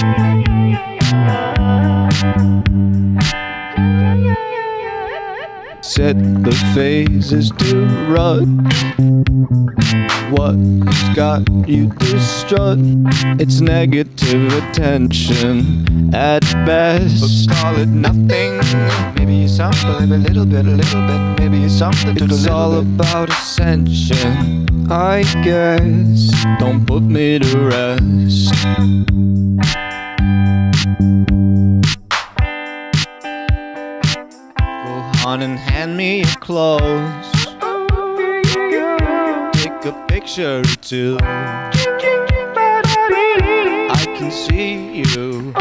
Set the phases to run. What's got you distraught? It's negative attention at best. But call it nothing. Maybe it's something, a little bit, maybe it's something to the It's all little bit. about ascension, I guess. Don't put me to rest. Go on and hand me your clothes. Take a picture or two. I can see you.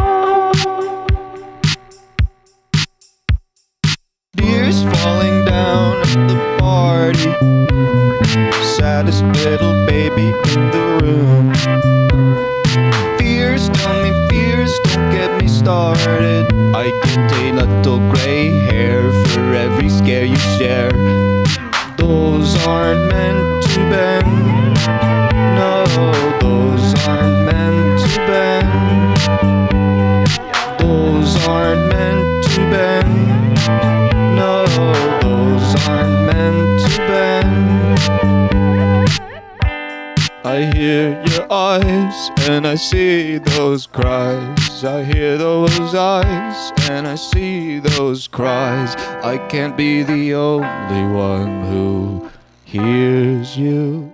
Tears falling down at the party. Saddest little baby in the room. Fears, tell me fears, don't get me started. I get a little gray hair for every scare you share. Those aren't meant to bend. No, those aren't meant to bend. Those aren't meant to bend. No, those aren't meant to bend. I hear your eyes and I see those cries. I hear those eyes and I see those cries. I can't be the only one who hears you.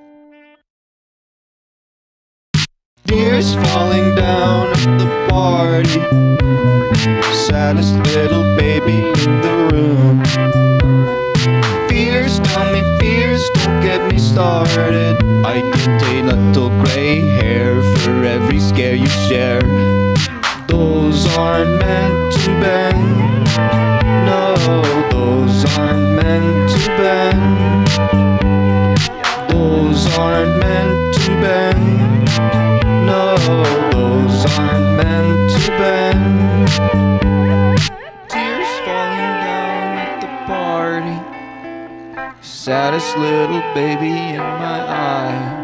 Tears falling down at the party. Saddest little baby in the room. Fears, tell me fears, don't get me started. I get a little gray hair for every scare you share. Those aren't meant to bend. No, those aren't meant to bend. Those aren't meant to bend. No, those aren't meant to bend. Tears falling down at the party. Saddest little baby in my eye.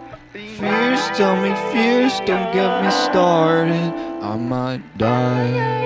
Fears, tell me fears, don't get me started. I might die.